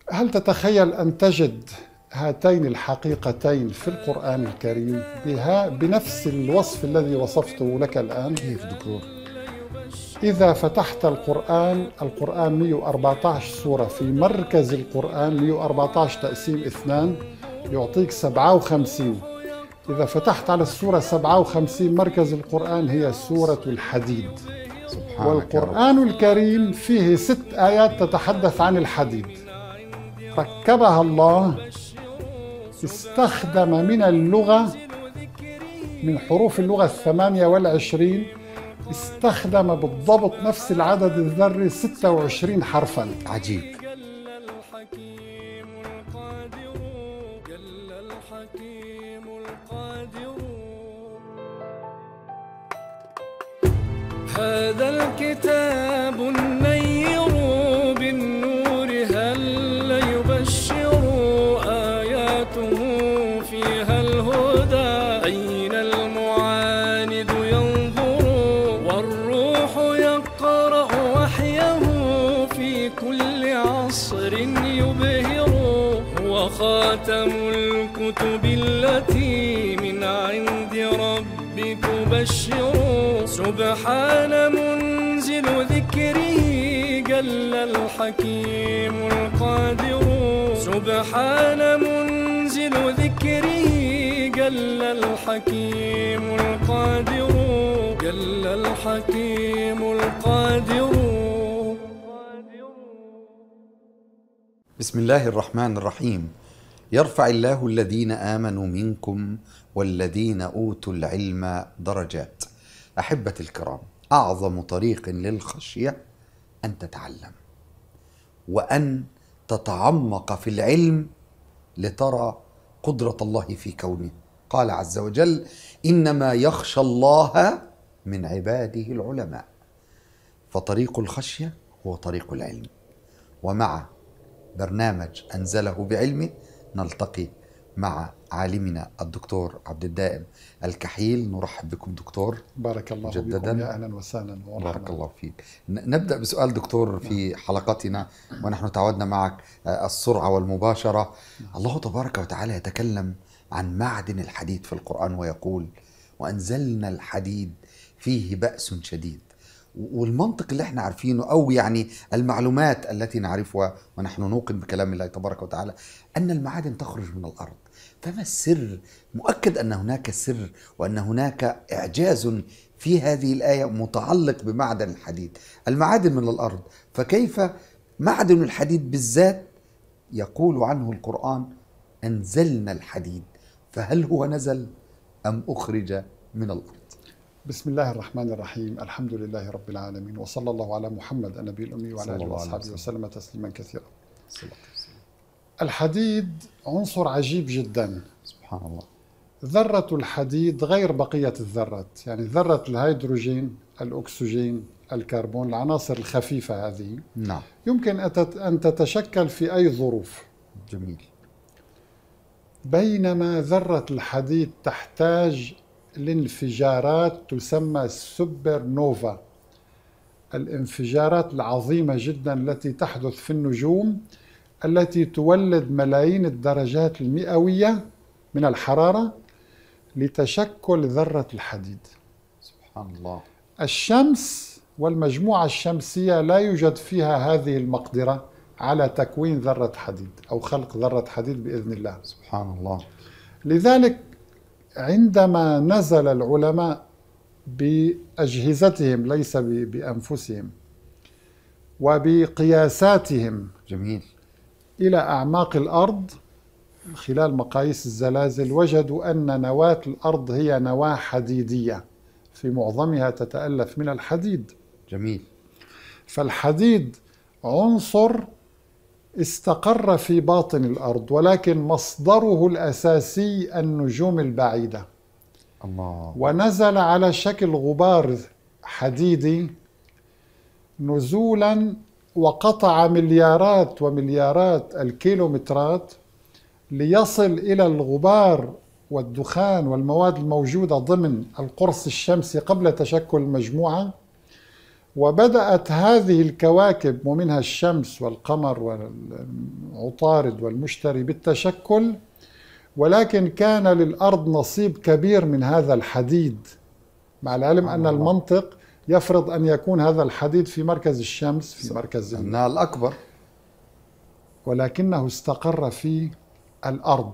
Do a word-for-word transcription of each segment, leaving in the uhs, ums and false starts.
هل تتخيل أن تجد هاتين الحقيقتين في القرآن الكريم بها بنفس الوصف الذي وصفته لك الآن؟ كيف دكتور؟ إذا فتحت القرآن، القرآن مئة وأربعة عشر سورة، في مركز القرآن مئة وأربعة عشر تقسيم اثنان يعطيك سبعة وخمسين. إذا فتحت على السورة سبعة وخمسين مركز القرآن هي سورة الحديد. سبحانك يا رب. والقرآن الكريم فيه ست آيات تتحدث عن الحديد، ركبها الله، استخدم من اللغة، من حروف اللغة الثمانية والعشرين، استخدم بالضبط نفس العدد الذري ستة وعشرين حرفا. عجيب. هذا الكتاب النير بالنور هل يبشر آياته فيها الهدى أين المعاند ينظر والروح يقرأ وحيه في كل عصر يبهر هو خاتم الكتب التي من عند ربي تبشر سبحان منزل ذكره جل الحكيم القادر سبحان منزل ذكره جل الحكيم القادر جل الحكيم القادر. بسم الله الرحمن الرحيم. يرفع الله الذين آمنوا منكم والذين أوتوا العلم درجات. أحبتي الكرام، أعظم طريق للخشية أن تتعلم وأن تتعمق في العلم لترى قدرة الله في كونه. قال عز وجل: إنما يخشى الله من عباده العلماء. فطريق الخشية هو طريق العلم، ومع برنامج أنزله بعلمه نلتقي مع عالمنا الدكتور عبد الدائم الكحيل. نرحب بكم دكتور. بارك الله مجددا. بكم، يا أهلا وسهلا ومرحبا. بارك الله فيك. نبدأ بسؤال دكتور في حلقتنا، ونحن تعودنا معك السرعة والمباشرة. الله تبارك وتعالى يتكلم عن معدن الحديد في القرآن ويقول: وأنزلنا الحديد فيه بأس شديد. والمنطق اللي احنا عارفينه، أو يعني المعلومات التي نعرفها ونحن نوقن بكلام الله تبارك وتعالى، أن المعادن تخرج من الأرض. فما السر؟ مؤكد أن هناك سر وأن هناك إعجاز في هذه الآية متعلق بمعدن الحديد. المعادن من الأرض، فكيف معدن الحديد بالذات يقول عنه القرآن أنزلنا الحديد؟ فهل هو نزل أم أخرج من الأرض؟ بسم الله الرحمن الرحيم، الحمد لله رب العالمين، وصلى الله على محمد النبي الأمي وعلى آله وأصحابه وسلم تسليما كثيرا. الحديد عنصر عجيب جدا. سبحان الله. ذرة الحديد غير بقية الذرات، يعني ذرة الهيدروجين، الأكسجين، الكربون، العناصر الخفيفة هذه نعم يمكن أن تتشكل في أي ظروف. جميل. بينما ذرة الحديد تحتاج لانفجارات تسمى سوبر نوفا، الانفجارات العظيمة جدا التي تحدث في النجوم، التي تولد ملايين الدرجات المئوية من الحرارة لتشكل ذرة الحديد. سبحان الله. الشمس والمجموعة الشمسية لا يوجد فيها هذه المقدرة على تكوين ذرة حديد أو خلق ذرة حديد بإذن الله. سبحان الله. لذلك عندما نزل العلماء بأجهزتهم ليس بأنفسهم وبقياساتهم جميل إلى أعماق الأرض خلال مقاييس الزلازل، وجدوا أن نواة الأرض هي نواة حديدية في معظمها تتألف من الحديد. جميل. فالحديد عنصر استقر في باطن الأرض، ولكن مصدره الأساسي النجوم البعيدة. الله. ونزل على شكل غبار حديدي نزولا، وقطع مليارات ومليارات الكيلومترات ليصل إلى الغبار والدخان والمواد الموجودة ضمن القرص الشمسي قبل تشكل المجموعة، وبدأت هذه الكواكب ومنها الشمس والقمر والعطارد والمشتري بالتشكل، ولكن كان للأرض نصيب كبير من هذا الحديد، مع العلم أن المنطق يفرض أن يكون هذا الحديد في مركز الشمس، في مركز النار الأكبر، ولكنه استقر في الأرض.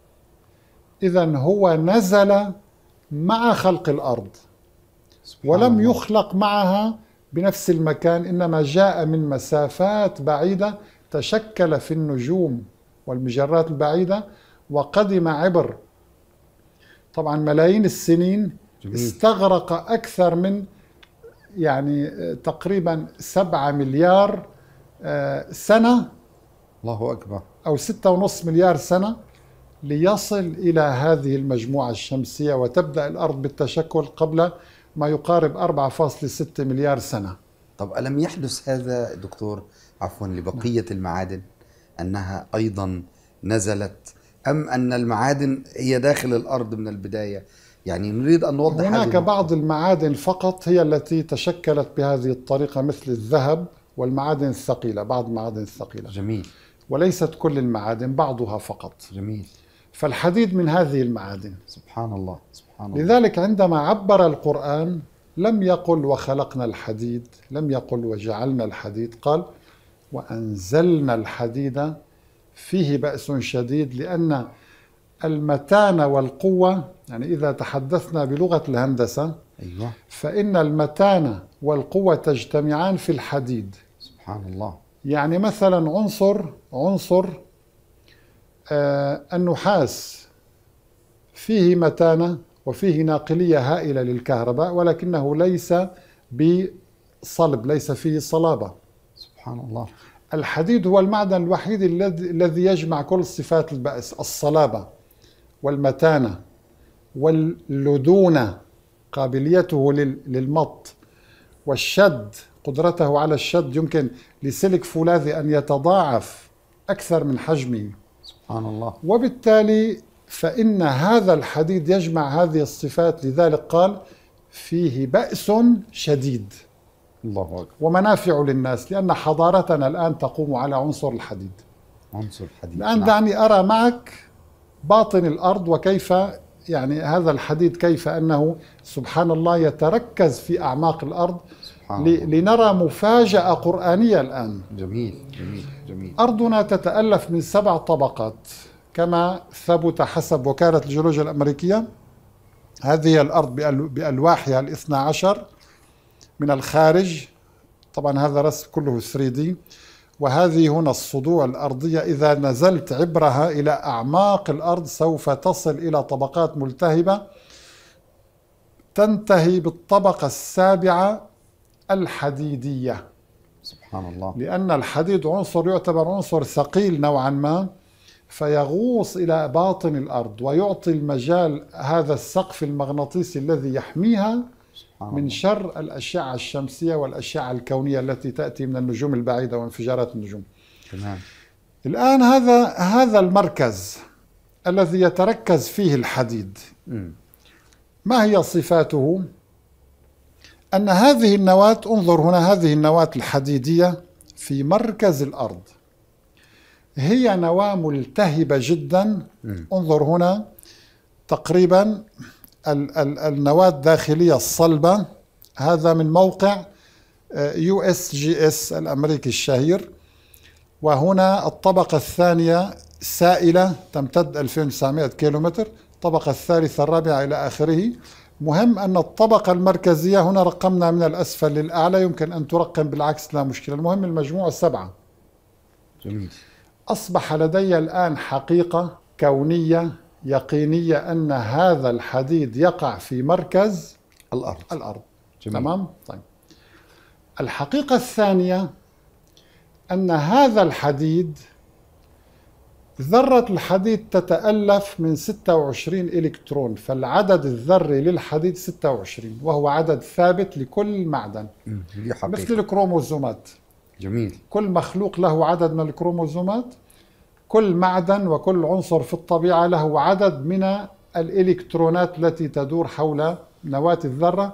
إذن هو نزل مع خلق الأرض ولم يخلق معها بنفس المكان، إنما جاء من مسافات بعيدة، تشكل في النجوم والمجرات البعيدة وقدم عبر طبعا ملايين السنين. جميل. استغرق أكثر من يعني تقريبا سبعة مليار سنة، الله أكبر، أو ستة ونصف مليار سنة ليصل إلى هذه المجموعة الشمسية، وتبدأ الأرض بالتشكل قبل ما يقارب أربعة فاصلة ستة مليار سنة. طب ألم يحدث هذا دكتور عفوا لبقية المعادن أنها أيضا نزلت، أم أن المعادن هي داخل الأرض من البداية؟ يعني نريد أن نوضح. هناك بعض المعادن فقط هي التي تشكلت بهذه الطريقة، مثل الذهب والمعادن الثقيلة، بعض المعادن الثقيلة. جميل. وليست كل المعادن، بعضها فقط. جميل. فالحديد من هذه المعادن. سبحان الله سبحان الله. لذلك عندما عبر القرآن لم يقل وخلقنا الحديد، لم يقل وجعلنا الحديد، قال وأنزلنا الحديد فيه بأس شديد، لأن المتانة والقوة، يعني إذا تحدثنا بلغة الهندسة، أيوة، فإن المتانة والقوة تجتمعان في الحديد. سبحان الله. يعني مثلا عنصر عنصر آه النحاس فيه متانة وفيه ناقلية هائلة للكهرباء، ولكنه ليس بصلب، ليس فيه صلابة. سبحان الله. الحديد هو المعدن الوحيد الذي يجمع كل صفات البأس: الصلابة والمتانة واللدونة، قابليته للمط، والشد، قدرته على الشد، يمكن لسلك فولاذي أن يتضاعف أكثر من حجمه. سبحان الله. وبالتالي فإن هذا الحديد يجمع هذه الصفات، لذلك قال فيه بأس شديد. الله أكبر. ومنافع للناس، لأن حضارتنا الآن تقوم على عنصر الحديد. عنصر الحديد. الآن دعني أرى معك باطن الأرض، وكيف يعني هذا الحديد كيف أنه سبحان الله يتركز في أعماق الأرض، لنرى مفاجأة قرآنية الآن. جميل جميل جميل. أرضنا تتألف من سبع طبقات كما ثبت حسب وكالة الجيولوجيا الأمريكية. هذه الأرض بألواحها الاثنى عشر من الخارج، طبعا هذا رسم كله ثري دي، وهذه هنا الصدوع الأرضية. إذا نزلت عبرها إلى أعماق الأرض سوف تصل إلى طبقات ملتهبة تنتهي بالطبقة السابعة الحديدية. سبحان الله. لأن الحديد عنصر يعتبر عنصر ثقيل نوعا ما، فيغوص إلى باطن الأرض ويعطي المجال هذا السقف المغناطيسي الذي يحميها من شر الأشعة الشمسية والأشعة الكونية التي تأتي من النجوم البعيدة وانفجارات النجوم. تمام. الآن هذا هذا المركز الذي يتركز فيه الحديد، م. ما هي صفاته؟ أن هذه النواة، انظر هنا، هذه النواة الحديدية في مركز الأرض هي نواة ملتهبة جدا. م. انظر هنا تقريبا ال ال النواة الداخلية الصلبة، هذا من موقع يو إس جي إس الأمريكي الشهير. وهنا الطبقة الثانية سائلة تمتد ألفين وتسعمائة كيلومتر، الطبقة الثالثة الرابعة إلى آخره. مهم أن الطبقة المركزية هنا رقمنا من الأسفل للأعلى، يمكن أن ترقم بالعكس لا مشكلة، المهم المجموع سبعة. جميل. أصبح لدي الآن حقيقة كونية يقينية أن هذا الحديد يقع في مركز الأرض. الأرض. جميل. تمام؟ طيب. الحقيقة الثانية أن هذا الحديد، ذرة الحديد تتألف من ستة وعشرين إلكترون، فالعدد الذري للحديد ستة وعشرين، وهو عدد ثابت لكل معدن مثل الكروموزومات. جميل. كل مخلوق له عدد من الكروموزومات، كل معدن وكل عنصر في الطبيعة له عدد من الإلكترونات التي تدور حول نواة الذرة.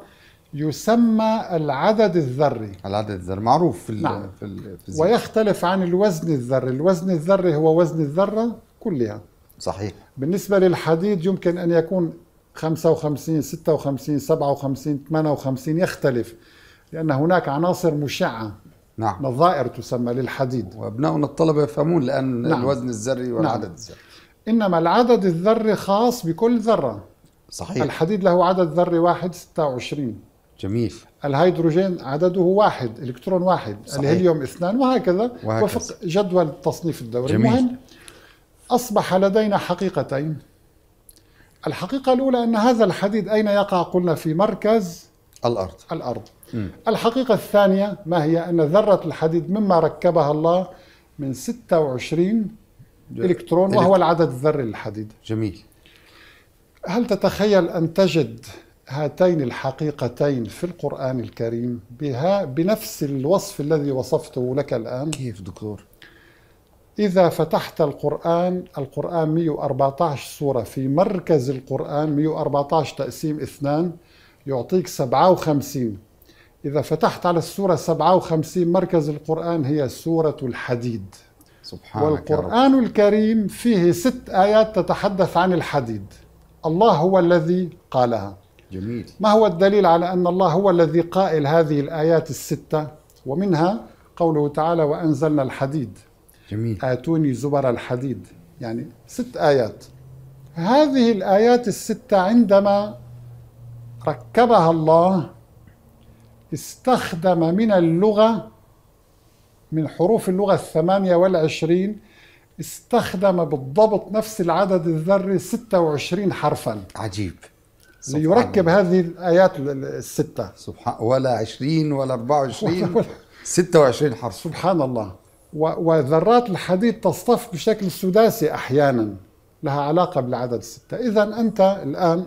يسمى العدد الذري. العدد الذري معروف في نعم. في الفيزياء. ويختلف عن الوزن الذري. الوزن الذري هو وزن الذرة كلها. صحيح. بالنسبة للحديد يمكن أن يكون خمسة وخمسين، ستة وخمسين، سبعة وخمسين، ثمانية وخمسين، يختلف لأن هناك عناصر مشعة. نعم. نظائر تسمى للحديد. وأبناؤنا الطلبة يفهمون لأن نعم. الوزن الذري والعدد نعم. الذري. إنما العدد الذري خاص بكل ذرة. صحيح. الحديد له عدد ذري واحد ستة وعشرين. جميل. الهيدروجين عدده واحد، إلكترون واحد. صحيح. الهيليوم اثنان، وهكذا, وهكذا وفق جدول التصنيف الدوري. جميل. المهم أصبح لدينا حقيقتين. الحقيقة الأولى أن هذا الحديد أين يقع؟ قلنا في مركز الأرض. الأرض. م. الحقيقة الثانية ما هي؟ أن ذرة الحديد مما ركبها الله من ستة وعشرين إلكترون، وهو العدد الذري للحديد. جميل. هل تتخيل أن تجد هاتين الحقيقتين في القرآن الكريم بها بنفس الوصف الذي وصفته لك الآن؟ كيف دكتور؟ إذا فتحت القرآن، القرآن مئة وأربعة عشر سورة، في مركز القرآن مئة وأربعة عشر تقسيم اثنان يعطيك سبعة وخمسين. إذا فتحت على السورة سبعة وخمسين مركز القرآن هي سورة الحديد. سبحانك. والقرآن الكريم فيه ست آيات تتحدث عن الحديد. الله هو الذي قالها. جميل. ما هو الدليل على أن الله هو الذي قائل هذه الآيات الستة؟ ومنها قوله تعالى وأنزلنا الحديد. جميل. آتوني زبر الحديد، يعني ست آيات. هذه الآيات الستة عندما ركبها الله استخدم من اللغة، من حروف اللغة الثمانية والعشرين، استخدم بالضبط نفس العدد الذري ستة وعشرين حرفا. عجيب. ليركب هذه الآيات الستة. سبحان. ولا عشرين ولا أربعة وعشرين، ستة وعشرين حرف. سبحان الله. وذرات الحديد تصطف بشكل سداسي أحيانا، لها علاقة بالعدد الستة. إذن أنت الآن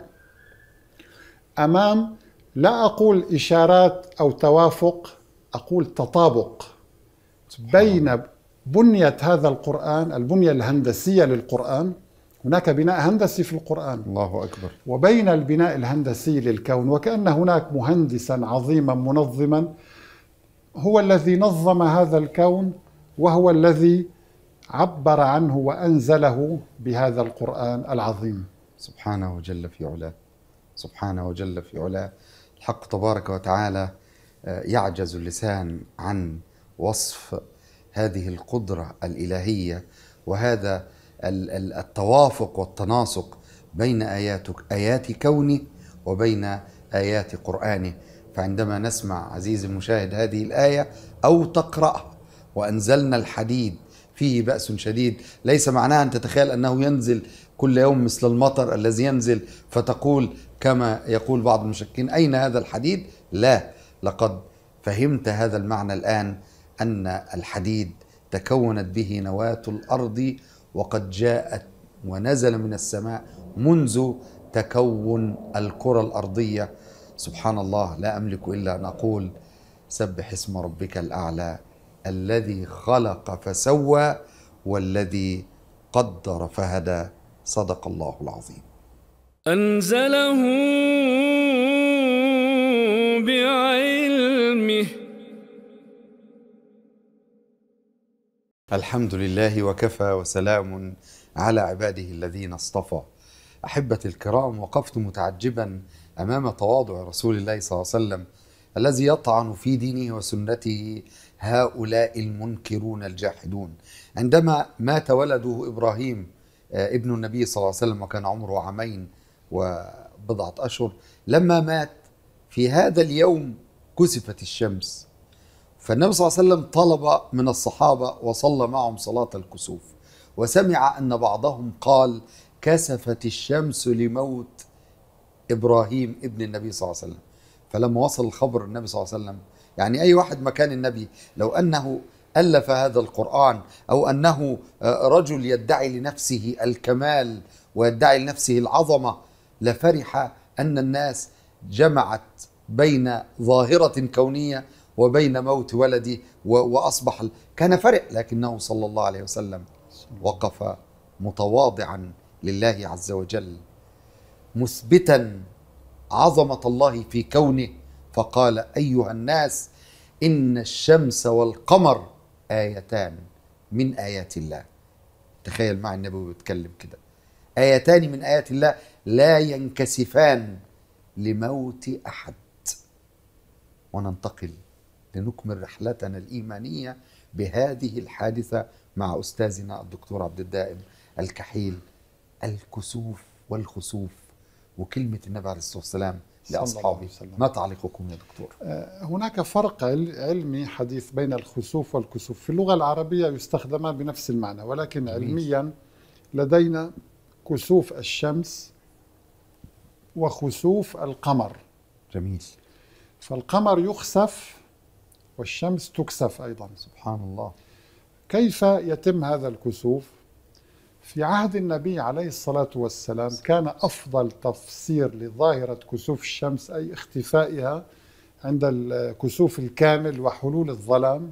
أمام، لا أقول إشارات أو توافق، أقول تطابق بين بنية هذا القرآن، البنية الهندسية للقرآن. هناك بناء هندسي في القرآن، الله أكبر، وبين البناء الهندسي للكون. وكأن هناك مهندسا عظيما منظما هو الذي نظم هذا الكون، وهو الذي عبر عنه وأنزله بهذا القرآن العظيم. سبحانه وجل في علاه، سبحانه وجل في علاه. الحق تبارك وتعالى يعجز اللسان عن وصف هذه القدرة الإلهية وهذا التوافق والتناسق بين آياتك آيات كونه وبين آيات قرآنه. فعندما نسمع عزيزي المشاهد هذه الآية أو تقرأها وأنزلنا الحديد فيه بأس شديد، ليس معناها أن تتخيل أنه ينزل كل يوم مثل المطر الذي ينزل فتقول كما يقول بعض المشكين أين هذا الحديد؟ لا، لقد فهمت هذا المعنى الآن، أن الحديد تكونت به نواة الأرض وقد جاءت ونزل من السماء منذ تكون الكرة الأرضية. سبحان الله، لا أملك إلا أن أقول سبح اسم ربك الأعلى الذي خلق فسوى والذي قدر فهدى. صدق الله العظيم. أنزله بعلمه. الحمد لله وكفى وسلام على عباده الذين اصطفى. أحبتي الكرام، وقفت متعجبا أمام تواضع رسول الله صلى الله عليه وسلم الذي يطعن في دينه وسنته هؤلاء المنكرون الجاحدون. عندما مات ولده إبراهيم ابن النبي صلى الله عليه وسلم وكان عمره عامين وبضعة أشهر، لما مات في هذا اليوم كسفت الشمس، فالنبي صلى الله عليه وسلم طلب من الصحابة وصلى معهم صلاة الكسوف، وسمع أن بعضهم قال كسفت الشمس لموت إبراهيم ابن النبي صلى الله عليه وسلم. فلما وصل الخبر النبي صلى الله عليه وسلم، يعني أي واحد مكان النبي لو أنه ألف هذا القرآن أو أنه رجل يدعي لنفسه الكمال ويدعي لنفسه العظمة لفرح أن الناس جمعت بين ظاهرة كونية وبين موت ولدي وأصبح كان فرح، لكنه صلى الله عليه وسلم وقف متواضعا لله عز وجل مثبتا عظمة الله في كونه فقال أيها الناس إن الشمس والقمر آيتان من آيات الله. تخيل مع النبي بيتكلم كده، آيتان من آيات الله لا ينكسفان لموت أحد. وننتقل لنكمل رحلتنا الإيمانية بهذه الحادثة مع أستاذنا الدكتور عبد الدائم الكحيل، الكسوف والخسوف، وكلمة النبي عليه الصلاة والسلام لأصحابه. ما تعليقكم يا دكتور؟ هناك فرق علمي حديث بين الخسوف والكسوف. في اللغة العربية يستخدمان بنفس المعنى، ولكن علميا لدينا كسوف الشمس وخسوف القمر. جميل. فالقمر يخسف والشمس تكسف أيضا. سبحان الله. كيف يتم هذا الكسوف؟ في عهد النبي عليه الصلاة والسلام كان أفضل تفسير لظاهرة كسوف الشمس أي اختفائها عند الكسوف الكامل وحلول الظلام.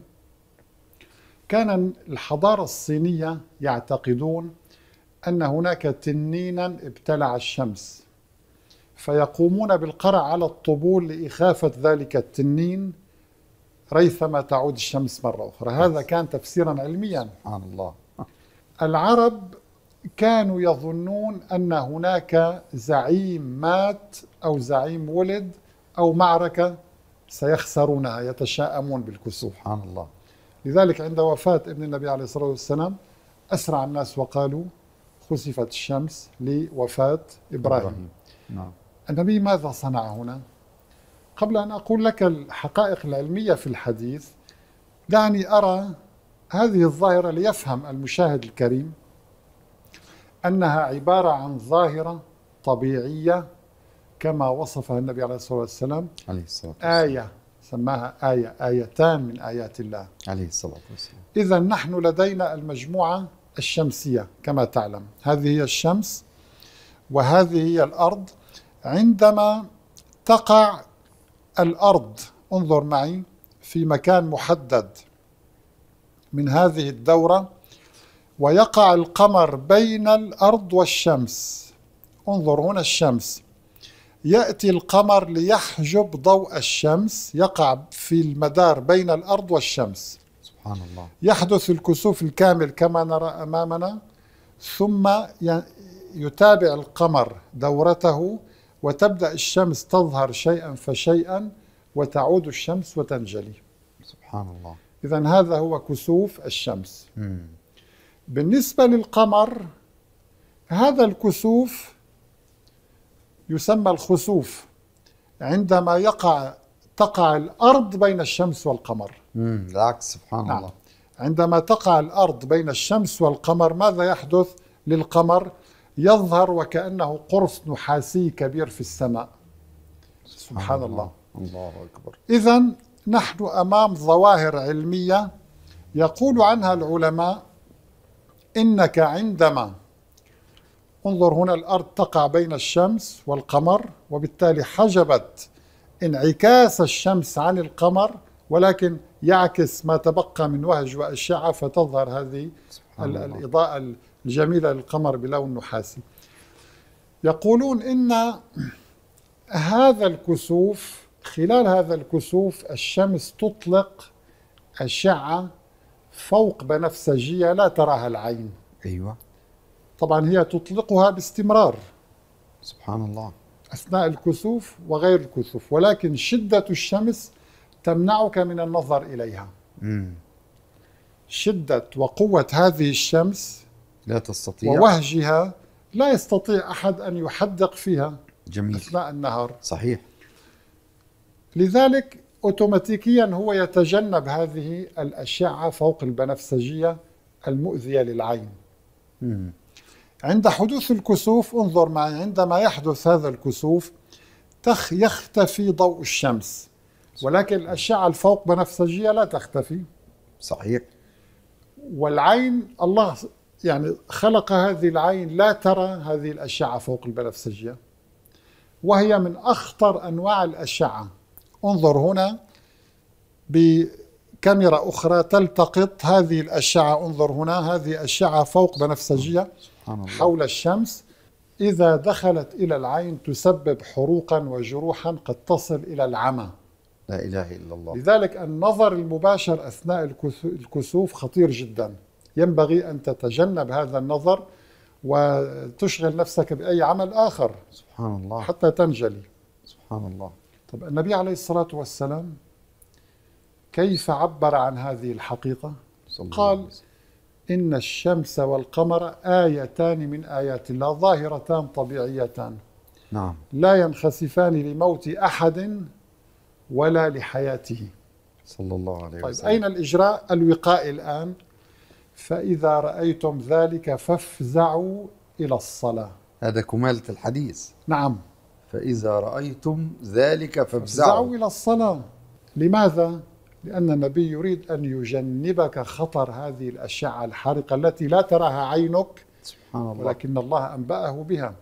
كان الحضارة الصينية يعتقدون أن هناك تنينا ابتلع الشمس، فيقومون بالقرع على الطبول لإخافة ذلك التنين ريثما تعود الشمس مرة أخرى. هذا كان تفسيرا علميا. سبحان الله. العرب كانوا يظنون أن هناك زعيم مات أو زعيم ولد أو معركة سيخسرونها، يتشائمون بالكسوف. سبحان الله. لذلك عند وفاة ابن النبي عليه الصلاة والسلام أسرع الناس وقالوا خسفت الشمس لوفاة إبراهيم, إبراهيم. نعم. النبي ماذا صنع هنا؟ قبل أن أقول لك الحقائق العلمية في الحديث، دعني أرى هذه الظاهرة ليفهم المشاهد الكريم أنها عبارة عن ظاهرة طبيعية كما وصفها النبي عليه الصلاة والسلام، عليه الصلاة والسلام. آية سماها آية، آيتان من آيات الله عليه الصلاة والسلام. إذا نحن لدينا المجموعة الشمسية كما تعلم، هذه هي الشمس وهذه هي الأرض. عندما تقع الأرض، انظر معي، في مكان محدد من هذه الدورة ويقع القمر بين الأرض والشمس، انظر هنا الشمس، يأتي القمر ليحجب ضوء الشمس، يقع في المدار بين الأرض والشمس. سبحان الله. يحدث الكسوف الكامل كما نرى أمامنا، ثم يتابع القمر دورته وتبدأ الشمس تظهر شيئا فشيئا وتعود الشمس وتنجلي. سبحان الله. إذن هذا هو كسوف الشمس. مم. بالنسبة للقمر، هذا الكسوف يسمى الخسوف عندما يقع تقع الأرض بين الشمس والقمر. مم. العكس. سبحان نعم. الله. عندما تقع الأرض بين الشمس والقمر ماذا يحدث للقمر؟ يظهر وكأنه قرص نحاسي كبير في السماء. سبحان, سبحان الله. الله أكبر. إذن نحن أمام ظواهر علمية يقول عنها العلماء إنك عندما انظر هنا الأرض تقع بين الشمس والقمر، وبالتالي حجبت انعكاس الشمس عن القمر، ولكن يعكس ما تبقى من وهج وأشعة فتظهر هذه الإضاءة الجميلة للقمر بلون نحاسي. يقولون إن هذا الكسوف، خلال هذا الكسوف الشمس تطلق أشعة فوق بنفسجية لا تراها العين. أيوة. طبعا هي تطلقها باستمرار. سبحان الله. أثناء الكسوف وغير الكسوف، ولكن شدة الشمس تمنعك من النظر إليها. مم. شدة وقوة هذه الشمس لا تستطيع، ووهجها لا يستطيع أحد أن يحدق فيها. جميل. أثناء النهار. صحيح. لذلك أوتوماتيكيا هو يتجنب هذه الأشعة فوق البنفسجية المؤذية للعين. مم. عند حدوث الكسوف انظر معي، عندما يحدث هذا الكسوف تخ يختفي ضوء الشمس، ولكن الأشعة الفوق بنفسجية لا تختفي. صحيح. والعين الله يعني خلق هذه العين لا ترى هذه الأشعة فوق البنفسجية، وهي من أخطر أنواع الأشعة. انظر هنا بكاميرا أخرى تلتقط هذه الأشعة، انظر هنا هذه أشعة فوق بنفسجية حول الشمس، إذا دخلت إلى العين تسبب حروقا وجروحا قد تصل إلى العمى. لا إله إلا الله. لذلك النظر المباشر أثناء الكسوف خطير جدا، ينبغي أن تتجنب هذا النظر وتشغل نفسك بأي عمل آخر سبحان الله حتى تنجلي. سبحان الله. طب النبي عليه الصلاة والسلام كيف عبر عن هذه الحقيقة؟ قال إن الشمس والقمر آيتان من آيات الله ظاهرتان طبيعيتان، نعم، لا ينخسفان لموت أحد ولا لحياته. صلى الله عليه طيب وسلم. أين الإجراء الوقائي الآن؟ فإذا رأيتم ذلك فافزعوا إلى الصلاة. هذا كمالة الحديث. نعم، فإذا رأيتم ذلك فافزعوا فافزعوا إلى الصلاة. لماذا؟ لأن النبي يريد أن يجنبك خطر هذه الأشعة الحارقة التي لا تراها عينك، سبحان الله. ولكن الله أنبأه بها.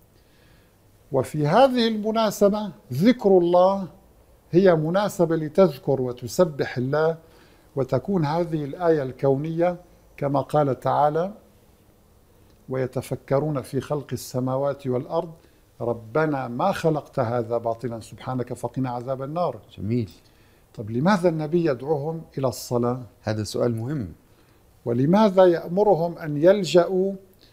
وفي هذه المناسبة ذكر الله هي مناسبة لتذكر وتسبح الله، وتكون هذه الآية الكونية كما قال تعالى: ويتفكرون في خلق السماوات والأرض ربنا ما خلقت هذا باطلا سبحانك فقنا عذاب النار. جميل. طب لماذا النبي يدعوهم إلى الصلاة؟ هذا سؤال مهم. ولماذا يأمرهم أن يلجأوا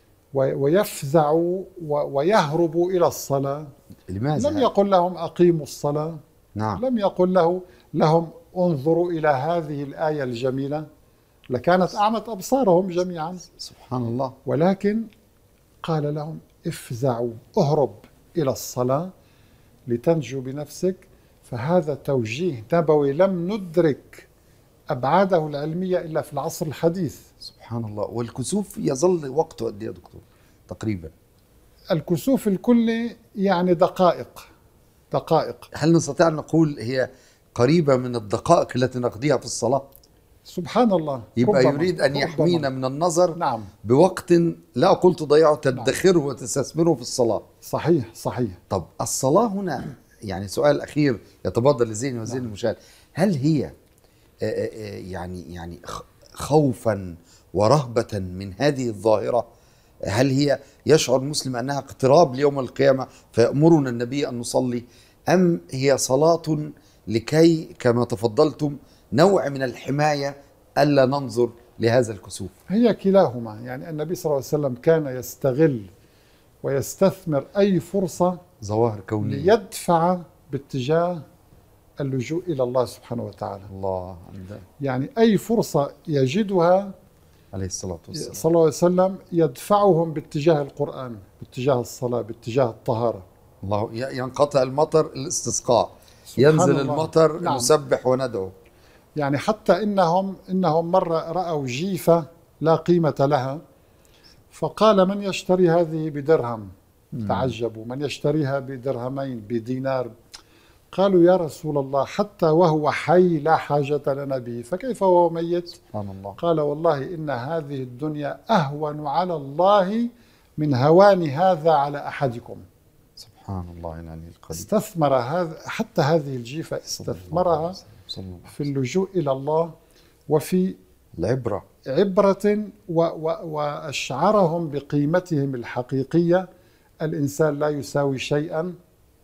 ويفزعوا ويهربوا إلى الصلاة؟ لماذا؟ لم يقل لهم أقيموا الصلاة، نعم. لم يقل له لهم انظروا إلى هذه الآية الجميلة، لكانت أعمت أبصارهم جميعا. سبحان الله. ولكن قال لهم افزعوا، اهرب إلى الصلاة لتنجو بنفسك. فهذا توجيه نبوي لم ندرك أبعاده العلمية إلا في العصر الحديث. سبحان الله. والكسوف يظل وقته قد ايه يا دكتور تقريبا؟ الكسوف الكلي يعني دقائق دقائق. هل نستطيع أن نقول هي قريبة من الدقائق التي نقضيها في الصلاة؟ سبحان الله. يبقى ربما يريد أن يحمينا من النظر. نعم. بوقت لا أقول تضيعه، تدخره وتستثمره في الصلاة. صحيح صحيح. طب الصلاة هنا، يعني سؤال أخير يتبادر لذهني وذهن نعم. المشاهد، هل هي يعني يعني خوفا ورهبة من هذه الظاهرة؟ هل هي يشعر المسلم أنها اقتراب ليوم القيامة فيأمرنا النبي أن نصلي، أم هي صلاة لكي كما تفضلتم نوع من الحماية ألا ننظر لهذا الكسوف؟ هي كلاهما. يعني النبي صلى الله عليه وسلم كان يستغل ويستثمر أي فرصة ظواهر كونية ليدفع باتجاه اللجوء إلى الله سبحانه وتعالى. الله عنده. يعني أي فرصة يجدها عليه الصلاة والسلام صلى الله عليه وسلم يدفعهم باتجاه القرآن، باتجاه الصلاة، باتجاه الطهارة. الله ينقطع المطر الاستسقاء، ينزل الله. المطر. نعم. نسبح وندعو. يعني حتى إنهم إنهم مرة رأوا جيفة لا قيمة لها، فقال من يشتري هذه بدرهم؟ مم. تعجبوا، من يشتريها بدرهمين بدينار؟ قالوا يا رسول الله حتى وهو حي لا حاجة لنا به، فكيف وهو ميت؟ سبحان الله. قال والله إن هذه الدنيا أهون على الله من هوان هذا على أحدكم. سبحان الله العلي القدير. استثمر هذا، حتى هذه الجيفة استثمرها في اللجوء إلى الله وفي العبرة عبرة وأشعرهم بقيمتهم الحقيقية. الإنسان لا يساوي شيئا،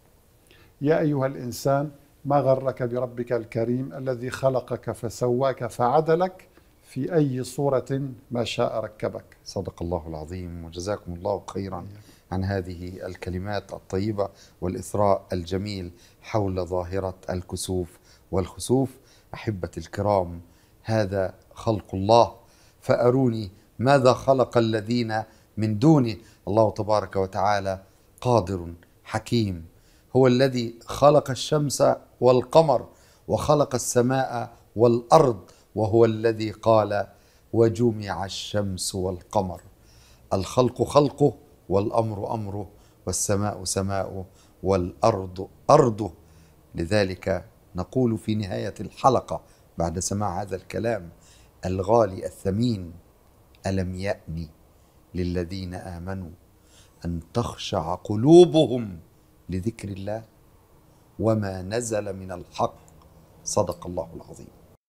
يا أيها الإنسان ما غرك بربك الكريم الذي خلقك فسواك فعدلك في أي صورة ما شاء ركبك. صدق الله العظيم، وجزاكم الله خيرا عن هذه الكلمات الطيبة والإثراء الجميل حول ظاهرة الكسوف والخسوف. أحبتي الكرام، هذا خلق الله، فأروني ماذا خلق الذين من دونه. الله تبارك وتعالى قادر حكيم، هو الذي خلق الشمس والقمر وخلق السماء والأرض، وهو الذي قال وجمع الشمس والقمر. الخلق خلقه، والأمر أمره، والسماء سماؤه، والأرض أرضه. لذلك نقول في نهاية الحلقة بعد سماع هذا الكلام الغالي الثمين: ألم يأن للذين آمنوا أن تخشع قلوبهم لذكر الله وما نزل من الحق. صدق الله العظيم.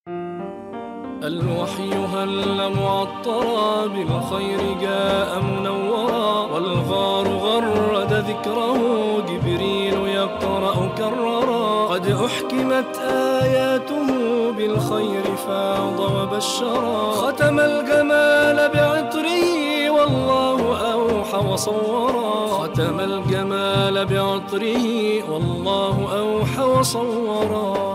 الوحي هل معطرا بالخير جاء منورا، والغار غرد ذكره جبريل يقرأ كررا. قد أحكمت آياته بالخير فاض وبشرا ختم الجمال بعطره والله أوحى وصورا ختم الجمال بعطره والله أوحى وصورا